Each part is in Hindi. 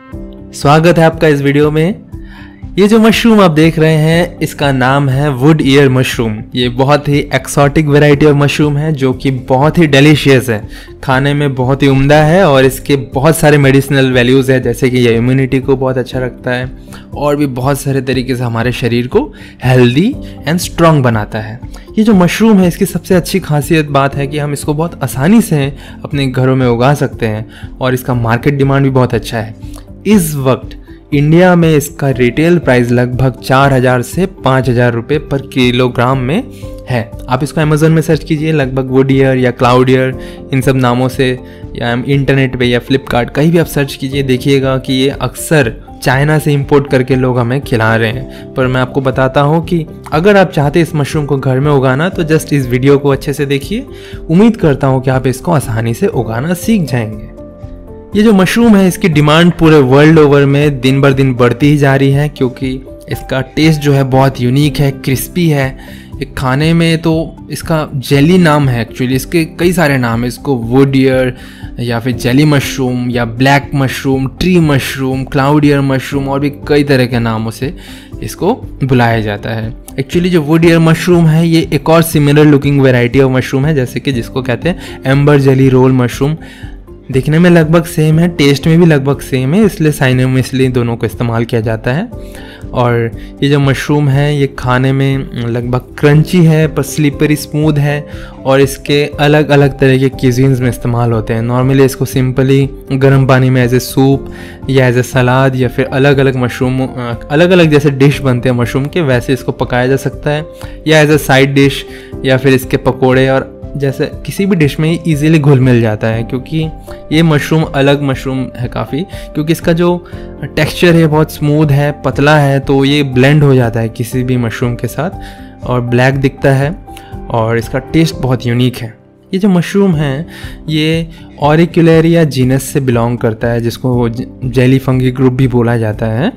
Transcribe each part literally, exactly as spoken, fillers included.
स्वागत है आपका इस वीडियो में। ये जो मशरूम आप देख रहे हैं इसका नाम है वुड ईयर मशरूम। ये बहुत ही एक्सोटिक वैरायटी ऑफ मशरूम है जो कि बहुत ही डिलीशियस है, खाने में बहुत ही उम्दा है और इसके बहुत सारे मेडिसिनल वैल्यूज़ है, जैसे कि ये इम्यूनिटी को बहुत अच्छा रखता है और भी बहुत सारे तरीके से हमारे शरीर को हेल्दी एंड स्ट्रॉन्ग बनाता है। ये जो मशरूम है इसकी सबसे अच्छी खासियत बात है कि हम इसको बहुत आसानी से अपने घरों में उगा सकते हैं और इसका मार्केट डिमांड भी बहुत अच्छा है। इस वक्त इंडिया में इसका रिटेल प्राइस लगभग चार हज़ार से पाँच हज़ार रुपये पर किलोग्राम में है। आप इसको अमेज़न में सर्च कीजिए, लगभग वुड ईयर या क्लाउड ईयर इन सब नामों से, या इंटरनेट पे या फ्लिपकार्ट कहीं भी आप सर्च कीजिए, देखिएगा कि ये अक्सर चाइना से इंपोर्ट करके लोग हमें खिला रहे हैं। पर मैं आपको बताता हूँ कि अगर आप चाहते हैं इस मशरूम को घर में उगाना तो जस्ट इस वीडियो को अच्छे से देखिए। उम्मीद करता हूँ कि आप इसको आसानी से उगाना सीख जाएंगे। ये जो मशरूम है इसकी डिमांड पूरे वर्ल्ड ओवर में दिन बर दिन बढ़ती ही जा रही है, क्योंकि इसका टेस्ट जो है बहुत यूनिक है, क्रिस्पी है। एक खाने में तो इसका जेली नाम है, एक्चुअली इसके कई सारे नाम है। इसको वुड ईयर या फिर जेली मशरूम या black mushroom, tree mushroom, cloud ear mushroom और भी कई तरह के नामों से इसको बुलाया जाता है। एक्चुअली जो वुड ईयर मशरूम है ये एक और similar looking variety of mushroom है, जैसे कि जिसको कहते हैं एम्बर जेली रोल मशरूम। दिखने में लगभग सेम है, टेस्ट में भी लगभग सेम है, इसलिए साइनोमियसली दोनों को इस्तेमाल किया जाता है। और ये जो मशरूम है ये खाने में लगभग क्रंची है पर स्लिपरी स्मूथ है और इसके अलग अलग तरह के क्यूजीन्स में इस्तेमाल होते हैं। नॉर्मली इसको सिंपली गर्म पानी में एज ए सूप या एज ए सलाद या फिर अलग अलग मशरूम अलग अलग जैसे डिश बनते हैं मशरूम के, वैसे इसको पकाया जा सकता है, या एज ए साइड डिश या फिर इसके पकोड़े और जैसे किसी भी डिश में इजीली घुल मिल जाता है। क्योंकि ये मशरूम अलग मशरूम है काफ़ी, क्योंकि इसका जो टेक्सचर है बहुत स्मूथ है, पतला है, तो ये ब्लेंड हो जाता है किसी भी मशरूम के साथ और ब्लैक दिखता है और इसका टेस्ट बहुत यूनिक है। ये जो मशरूम है ये ऑरिक्युलेरिया जीनस से बिलोंग करता है, जिसको जेली फंगी ग्रुप भी बोला जाता है।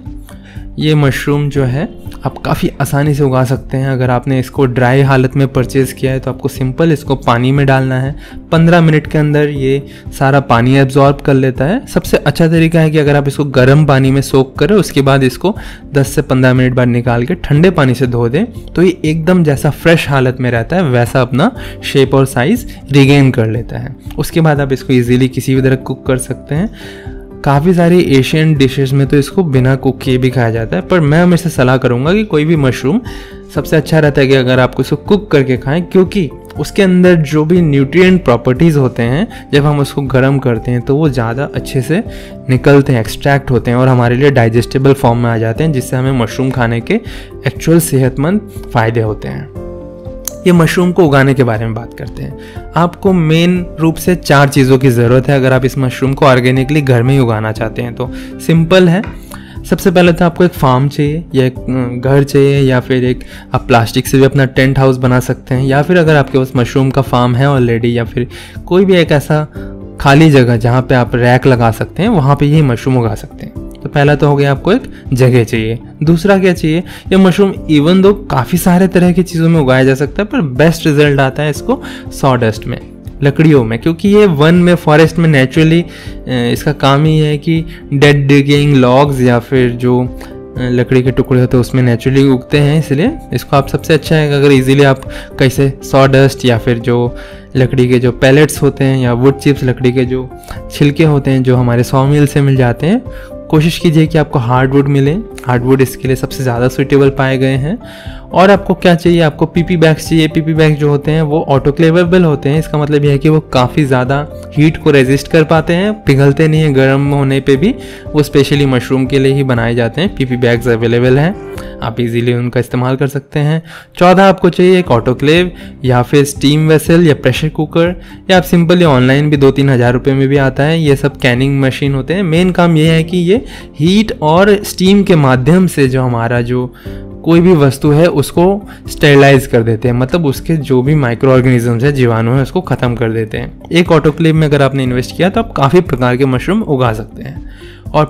ये मशरूम जो है आप काफ़ी आसानी से उगा सकते हैं। अगर आपने इसको ड्राई हालत में परचेज़ किया है तो आपको सिंपल इसको पानी में डालना है, पंद्रह मिनट के अंदर ये सारा पानी एब्जॉर्ब कर लेता है। सबसे अच्छा तरीका है कि अगर आप इसको गर्म पानी में सोक करें, उसके बाद इसको दस से पंद्रह मिनट बाद निकाल के ठंडे पानी से धो दें, तो ये एकदम जैसा फ्रेश हालत में रहता है वैसा अपना शेप और साइज़ रिगेन कर लेता है। उसके बाद आप इसको ईजिली किसी भी तरह कुक कर सकते हैं। काफ़ी सारी एशियन डिशेस में तो इसको बिना कुक किए भी खाया जाता है, पर मैं हमेशा सलाह करूँगा कि कोई भी मशरूम सबसे अच्छा रहता है कि अगर आपको इसको कुक करके खाएं, क्योंकि उसके अंदर जो भी न्यूट्रिएंट प्रॉपर्टीज़ होते हैं जब हम उसको गर्म करते हैं तो वो ज़्यादा अच्छे से निकलते हैं, एक्सट्रैक्ट होते हैं और हमारे लिए डाइजेस्टेबल फॉर्म में आ जाते हैं, जिससे हमें मशरूम खाने के एक्चुअल सेहतमंद फ़ायदे होते हैं। ये मशरूम को उगाने के बारे में बात करते हैं। आपको मेन रूप से चार चीज़ों की ज़रूरत है अगर आप इस मशरूम को ऑर्गेनिकली घर में ही उगाना चाहते हैं तो। सिंपल है, सबसे पहले तो आपको एक फार्म चाहिए या एक घर चाहिए, या फिर एक आप प्लास्टिक से भी अपना टेंट हाउस बना सकते हैं, या फिर अगर आपके पास मशरूम का फार्म है ऑलरेडी, या फिर कोई भी एक ऐसा खाली जगह जहाँ पे आप रैक लगा सकते हैं, वहाँ पे ये मशरूम उगा सकते हैं। तो पहला तो हो गया आपको एक जगह चाहिए। दूसरा क्या चाहिए, ये मशरूम इवन दो काफ़ी सारे तरह की चीज़ों में उगाया जा सकता है, पर बेस्ट रिजल्ट आता है इसको सॉडस्ट में, लकड़ियों में, क्योंकि ये वन में फॉरेस्ट में नेचुरली इसका काम ही है कि डेड डिगेइंग लॉग्स या फिर जो लकड़ी के टुकड़े होते हैं उसमें नेचुरली उगते हैं। इसलिए इसको आप सबसे अच्छा है अगर इजीली आप कैसे सॉडस्ट या फिर जो लकड़ी के जो पैलेट्स होते हैं या वुड चिप्स, लकड़ी के जो छिलके होते हैं जो हमारे सॉ मिल से मिल जाते हैं, कोशिश कीजिए कि आपको हार्डवुड मिले। हार्डवुड इसके लिए सबसे ज़्यादा सूटेबल पाए गए हैं। और आपको क्या चाहिए, आपको पीपी बैग्स चाहिए। पीपी बैग जो होते हैं वो ऑटोक्लेवेबल होते हैं, इसका मतलब यह है कि वो काफ़ी ज़्यादा हीट को रेजिस्ट कर पाते हैं, पिघलते नहीं हैं गर्म होने पे भी। वो स्पेशली मशरूम के लिए ही बनाए जाते हैं। पीपी बैग्स अवेलेबल हैं, आप इजीली उनका इस्तेमाल कर सकते हैं। चौदह आपको चाहिए एक ऑटोक्लेव या फिर स्टीम वेसल या प्रेशर कुकर, या आप सिंपली ऑनलाइन भी दो तीन हज़ार रुपये में भी आता है। ये सब कैनिंग मशीन होते हैं। मेन काम ये है कि ये हीट और स्टीम के माध्यम से जो हमारा जो कोई भी वस्तु है उसको स्टेरिलाइज कर देते हैं, मतलब उसके जो भी माइक्रो ऑर्गेनिजम्स है, जीवाणु है, उसको ख़त्म कर देते हैं। एक ऑटोक्लेव में अगर आपने इन्वेस्ट किया तो आप काफ़ी प्रकार के मशरूम उगा सकते हैं। और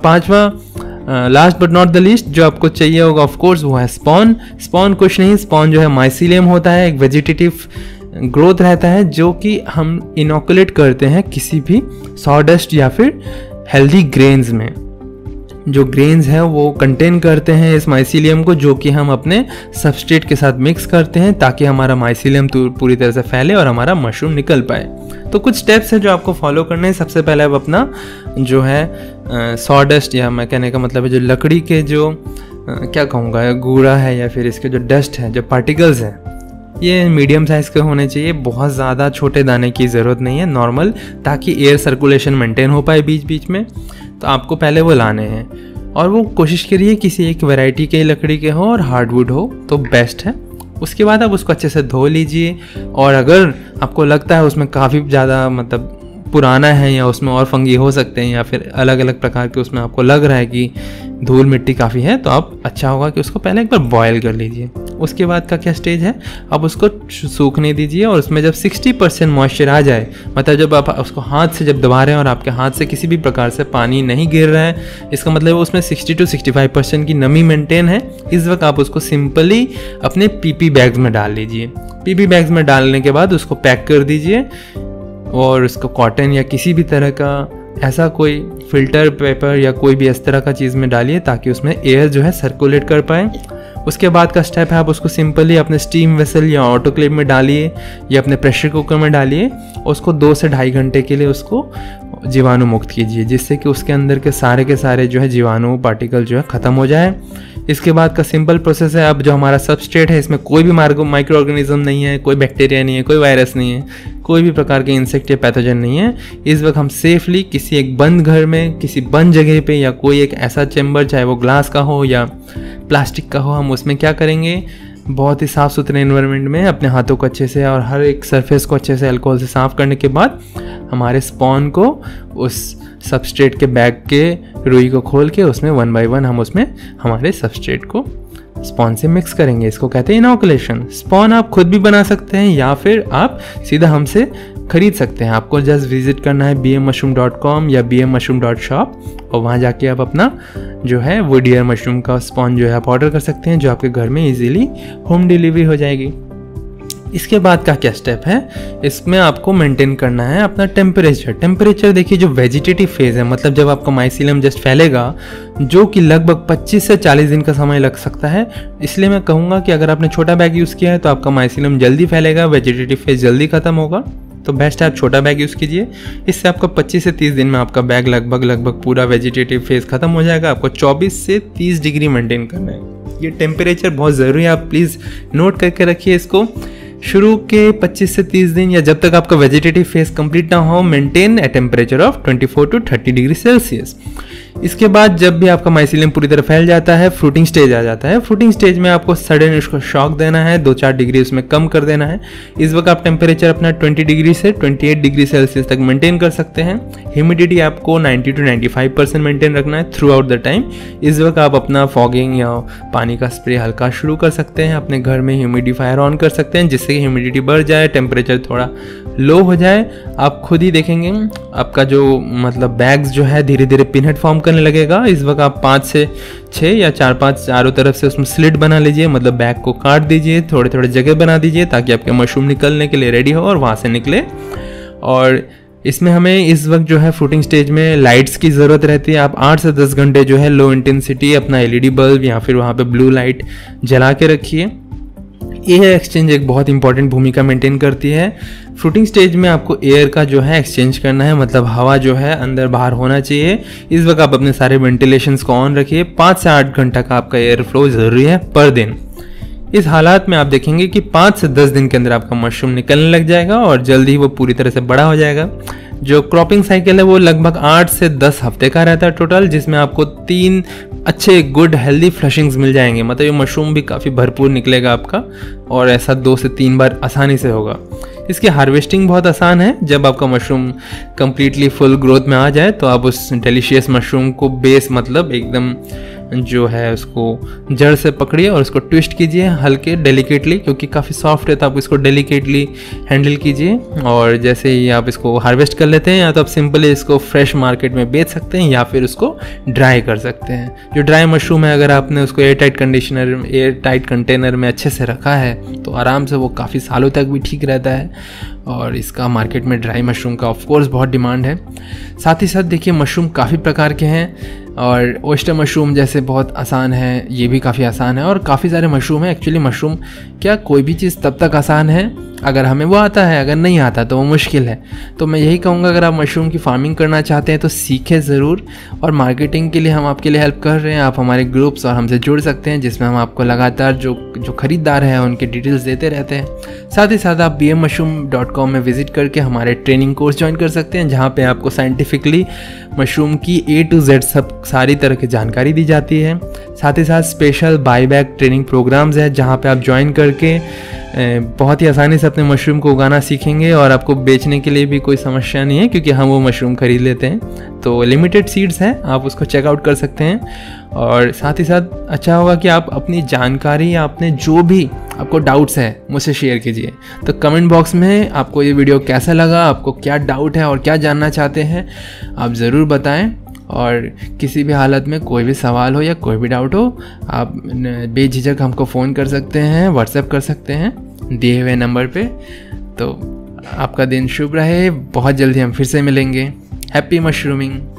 पांचवा last but not the least जो आपको चाहिए होगा ऑफ कोर्स वो है स्पॉन। स्पॉन कुछ नहीं, स्पॉन जो है माइसीलियम होता है, एक वेजिटेटिव ग्रोथ रहता है जो कि हम इनोकुलेट करते हैं किसी भी सॉडस्ट या फिर हेल्दी ग्रेन्स में। जो ग्रेन्स हैं वो कंटेन करते हैं इस माइसीलियम को, जो कि हम अपने सबस्ट्रेट के साथ मिक्स करते हैं ताकि हमारा माइसीलियम पूरी तरह से फैले और हमारा मशरूम निकल पाए। तो कुछ स्टेप्स हैं जो आपको फॉलो करने हैं। सबसे पहले आप अपना जो है सॉडस्ट, या मैं कहने का मतलब है जो लकड़ी के जो आ, क्या कहूँगा गूड़ा है या फिर इसके जो डस्ट है, जो पार्टिकल्स हैं, ये मीडियम साइज़ के होने चाहिए। बहुत ज़्यादा छोटे दाने की ज़रूरत नहीं है, नॉर्मल, ताकि एयर सर्कुलेशन मेंटेन हो पाए बीच बीच में। तो आपको पहले वो लाने हैं और वो कोशिश करिए किसी एक वैरायटी के लकड़ी के हो और हार्डवुड हो तो बेस्ट है। उसके बाद आप उसको अच्छे से धो लीजिए, और अगर आपको लगता है उसमें काफ़ी ज़्यादा मतलब पुराना है या उसमें और फंगी हो सकते हैं या फिर अलग अलग प्रकार के उसमें आपको लग रहा है कि धूल मिट्टी काफ़ी है, तो आप अच्छा होगा कि उसको पहले एक बार बॉयल कर लीजिए। उसके बाद का क्या स्टेज है, आप उसको सूखने दीजिए और उसमें जब साठ परसेंट मॉइस्चर आ जाए, मतलब जब आप उसको हाथ से जब दबा रहे हैं और आपके हाथ से किसी भी प्रकार से पानी नहीं गिर रहा है, इसका मतलब उसमें साठ टू पैंसठ परसेंट की नमी मेंटेन है। इस वक्त आप उसको सिंपली अपने पीपी बैग्स में डाल लीजिए। पीपी बैग्स में डालने के बाद उसको पैक कर दीजिए और उसको कॉटन या किसी भी तरह का ऐसा कोई फिल्टर पेपर या कोई भी इस तरह का चीज़ में डालिए ताकि उसमें एयर जो है सर्कुलेट कर पाए। उसके बाद का स्टेप है, आप उसको सिंपली अपने स्टीम वेसल या ऑटोक्लेव में डालिए या अपने प्रेशर कुकर में डालिए, उसको दो से ढाई घंटे के लिए उसको जीवाणु मुक्त कीजिए, जिससे कि उसके अंदर के सारे के सारे जो है जीवाणु पार्टिकल जो है ख़त्म हो जाए। इसके बाद का सिंपल प्रोसेस है, अब जो हमारा सबस्ट्रेट है इसमें कोई भी माइक्रो ऑर्गेनिज्म नहीं है, कोई बैक्टीरिया नहीं है, कोई वायरस नहीं है, कोई भी प्रकार के इंसेक्ट या पैथोजन नहीं है। इस वक्त हम सेफली किसी एक बंद घर में, किसी बंद जगह पे या कोई एक ऐसा चैम्बर, चाहे वो ग्लास का हो या प्लास्टिक का हो, हम उसमें क्या करेंगे, बहुत ही साफ़ सुथरे एनवायरनमेंट में अपने हाथों को अच्छे से और हर एक सरफेस को अच्छे से अल्कोहल से साफ़ करने के बाद हमारे स्पॉन को उस सबस्ट्रेट के बैग के रुई को खोल के उसमें वन बाय वन हम उसमें हमारे सबस्ट्रेट को स्पॉन से मिक्स करेंगे। इसको कहते हैं इनोकुलेशन। स्पॉन आप खुद भी बना सकते हैं या फिर आप सीधा हमसे खरीद सकते हैं। आपको जस्ट विजिट करना है B M mushroom dot com या B M mushroom dot shop, और वहाँ जाके आप अपना जो है वुड ईयर मशरूम का स्पॉन जो है आप ऑर्डर कर सकते हैं, जो आपके घर में इजीली होम डिलीवरी हो जाएगी। इसके बाद का क्या स्टेप है, इसमें आपको मेंटेन करना है अपना टेम्परेचर। टेम्परेचर देखिए, जो वेजिटेटिव फेज़ है, मतलब जब आपका माइसीलियम जस्ट फैलेगा, जो कि लगभग पच्चीस से चालीस दिन का समय लग सकता है। इसलिए मैं कहूँगा कि अगर आपने छोटा बैग यूज़ किया है तो आपका माइसीलियम जल्दी फैलेगा, वेजिटेटिव फेज़ जल्दी ख़त्म होगा, तो बेस्ट है आप छोटा बैग यूज़ कीजिए। इससे आपका पच्चीस से तीस दिन में आपका बैग लगभग लगभग पूरा वेजिटेटिव फेज़ ख़त्म हो जाएगा। आपको चौबीस से तीस डिग्री मेंटेन करना है। ये टेम्परेचर बहुत ज़रूरी है, आप प्लीज़ नोट करके रखिए इसको। शुरू के पच्चीस से तीस दिन या जब तक आपका वेजिटेटिव फेज कंप्लीट ना हो, मेंटेन ए टेम्परेचर ऑफ चौबीस टू तीस डिग्री सेल्सियस। इसके बाद जब भी आपका माइसीलियम पूरी तरह फैल जाता है, फ्रूटिंग स्टेज आ जाता है। फ्रूटिंग स्टेज में आपको सडन उसको शॉक देना है, दो चार डिग्री उसमें कम कर देना है। इस वक्त आप टेम्परेचर अपना बीस डिग्री से अट्ठाईस डिग्री सेल्सियस तक मेंटेन कर सकते हैं। ह्यूमिडिटी आपको नब्बे टू पचानवे परसेंट मेंटेन रखना है थ्रू आउट द टाइम। इस वक्त आप अपना फॉगिंग या पानी का स्प्रे हल्का शुरू कर सकते हैं। अपने घर में ह्यूमिडिफायर ऑन कर सकते हैं, जिससे कि ह्यूमिडिटी बढ़ जाए, टेम्परेचर थोड़ा लो हो जाए। आप खुद ही देखेंगे आपका जो मतलब बैग्स जो है धीरे धीरे पिनहेड फॉर्म करने लगेगा। इस वक्त आप पाँच से छः या चार पाँच चारों तरफ से उसमें स्लिट बना लीजिए, मतलब बैग को काट दीजिए, थोड़े थोड़े जगह बना दीजिए ताकि आपके मशरूम निकलने के लिए रेडी हो और वहाँ से निकले। और इसमें हमें इस वक्त जो है फ्रूटिंग स्टेज में लाइट्स की ज़रूरत रहती है। आप आठ से दस घंटे जो है लो इंटेंसिटी अपना एलईडी बल्ब या फिर वहाँ पे ब्लू लाइट जला के रखिए। एयर एक्सचेंज एक बहुत इंपॉर्टेंट भूमिका मेंटेन करती है। फ्रूटिंग स्टेज में आपको एयर का जो है एक्सचेंज करना है, मतलब हवा जो है अंदर बाहर होना चाहिए। इस वक्त आप अपने सारे वेंटिलेशंस को ऑन रखिए। पाँच से आठ घंटा का आपका एयर फ्लो ज़रूरी है पर दिन। इस हालात में आप देखेंगे कि पाँच से दस दिन के अंदर आपका मशरूम निकलने लग जाएगा और जल्दी ही वो पूरी तरह से बड़ा हो जाएगा। जो क्रॉपिंग साइकिल है वो लगभग आठ से दस हफ्ते का रहता है टोटल, जिसमें आपको तीन अच्छे गुड हेल्दी फ्लशिंग्स मिल जाएंगे। मतलब ये मशरूम भी काफ़ी भरपूर निकलेगा आपका, और ऐसा दो से तीन बार आसानी से होगा। इसकी हार्वेस्टिंग बहुत आसान है। जब आपका मशरूम कम्प्लीटली फुल ग्रोथ में आ जाए तो आप उस डिलीशियस मशरूम को बेस मतलब एकदम जो है उसको जड़ से पकड़िए और उसको ट्विस्ट कीजिए हल्के डेलिकेटली, क्योंकि काफ़ी सॉफ्ट है तो आप इसको डेलिकेटली हैंडल कीजिए। और जैसे ही आप इसको हार्वेस्ट कर लेते हैं, या तो आप सिंपली इसको फ्रेश मार्केट में बेच सकते हैं या फिर उसको ड्राई कर सकते हैं। जो ड्राई मशरूम है, अगर आपने उसको air tight conditioner air tight container में अच्छे से रखा है तो आराम से वो काफ़ी सालों तक भी ठीक रहता है। और इसका मार्केट में ड्राई मशरूम का ऑफ कोर्स बहुत डिमांड है। साथ ही साथ देखिए मशरूम काफ़ी प्रकार के हैं। और ओस्टर मशरूम जैसे बहुत आसान है, ये भी काफ़ी आसान है। और काफ़ी सारे मशरूम हैं। एक्चुअली मशरूम क्या कोई भी चीज़ तब तक आसान है अगर हमें वो आता है, अगर नहीं आता तो वो मुश्किल है। तो मैं यही कहूँगा अगर आप मशरूम की फार्मिंग करना चाहते हैं तो सीखें ज़रूर। और मार्केटिंग के लिए हम आपके लिए हेल्प कर रहे हैं। आप हमारे ग्रुप्स और हमसे जुड़ सकते हैं, जिसमें हम आपको लगातार जो जो ख़रीदार हैं उनके डिटेल्स देते रहते हैं। साथ ही साथ आप B M mushroom dot com में विज़िट करके हमारे ट्रेनिंग कोर्स ज्वाइन कर सकते हैं, जहाँ पे आपको साइंटिफिकली मशरूम की ए टू जेड सब सारी तरह की जानकारी दी जाती है। साथ ही साथ स्पेशल बाईबैक ट्रेनिंग प्रोग्राम्स हैं, जहाँ पे आप ज्वाइन करके बहुत ही आसानी से अपने मशरूम को उगाना सीखेंगे और आपको बेचने के लिए भी कोई समस्या नहीं है, क्योंकि हम वो मशरूम खरीद लेते हैं। तो लिमिटेड सीड्स हैं, आप उसको चेकआउट कर सकते हैं। और साथ ही साथ अच्छा होगा कि आप अपनी जानकारी या अपने जो भी आपको डाउट्स है मुझसे शेयर कीजिए। तो कमेंट बॉक्स में आपको ये वीडियो कैसा लगा, आपको क्या डाउट है और क्या जानना चाहते हैं, आप ज़रूर बताएं। और किसी भी हालत में कोई भी सवाल हो या कोई भी डाउट हो, आप बेझिझक हमको फ़ोन कर सकते हैं, व्हाट्सएप कर सकते हैं दिए हुए नंबर पे। तो आपका दिन शुभ रहे, बहुत जल्दी हम फिर से मिलेंगे। Happy mushrooming.